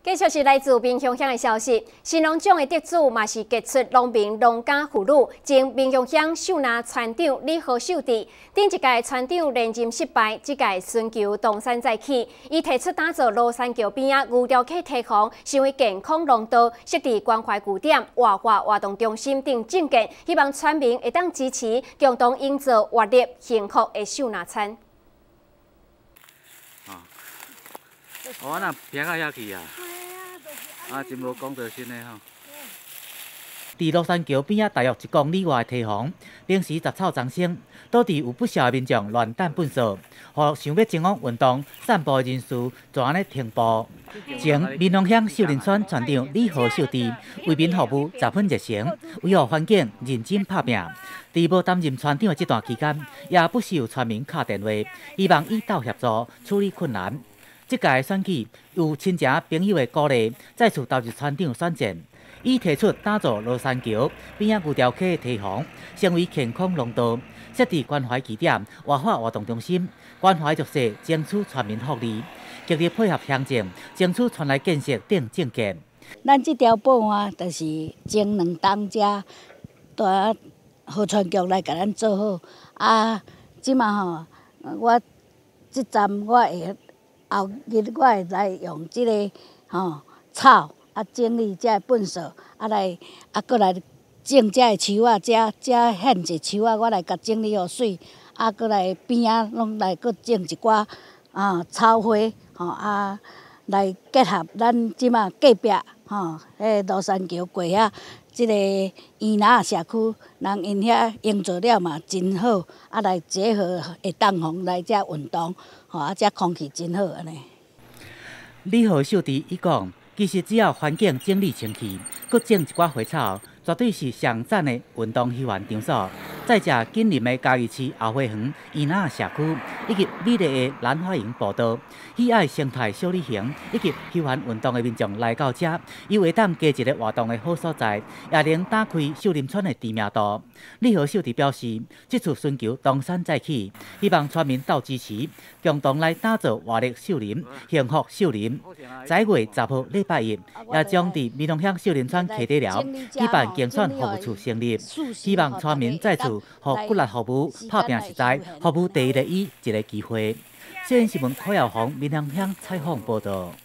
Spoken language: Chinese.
继续是来自民雄乡的消息，新农奖的得主嘛是杰出农民农家妇女，前民雄乡秀南村长李和秀弟。顶一届村长连任失败，这届寻求东山再起，伊提出打造罗山桥边仔牛寮溪堤防，成为健康农道，设置关怀据点、活动中心等政见，希望村民会当支持，共同营造活力幸福的秀南村。 哦，那平到遐去啊！啊，真无公德心的吼。伫罗山桥边仔大约1公里外的堤防，平时杂草丛生，倒伫有不少的民众乱弹粪扫，互想要前往运动、散步的人士就安尼停步。前民雄乡秀林村村长李和秀弟为民服务10分热诚，维护环境认真拍拼。伫无担任村长的这段期间，也不时有村民敲电话，希望伊斗协助处理困难。 这届选举有亲情朋友的鼓励，再次投入村长选战。伊提出打造罗山桥边仔牛寮溪的堤防，成为健康农道，设置关怀据点、活动中心，关怀弱势，争取村民福利，极力配合乡政，争取村内建设等政见。 咱这条步啊，就是前2当家，带河川局来甲咱做好。啊，即马吼，我这站我会。 后日我会来用这个草整理这粪扫，搁来种这个树啊，这现一树啊，我来甲整理好水，搁来边仔拢来搁种一寡草花，来结合咱即马隔壁迄罗山桥过遐，即个伊那社区人因遐营造了嘛真好，来结合会当红来遮运动。 遮空气真好安尼。 李和秀弟伊讲，其实只要环境整理清气，搁种一寡花草，绝对是上赞的运动休闲场所。再者，紧邻的嘉义市后花园、伊那社区，以及美丽的兰花园步道，喜爱生态小旅行以及休闲运动的民众来到遮，又会当加一个活动的好所在，也能打开秀林村的知名度。李和秀弟表示，这次寻求东山再起，希望村民斗支持，共同来打造活力秀林、幸福秀林。10月10号礼拜一，也将伫民雄乡秀林村溪底寮举办竞选服务处成立，希望村民再次。 互骨力服务，拍拼实在，服务第一个伊一个机会。新闻新闻柯耀宏，民雄乡采访报道。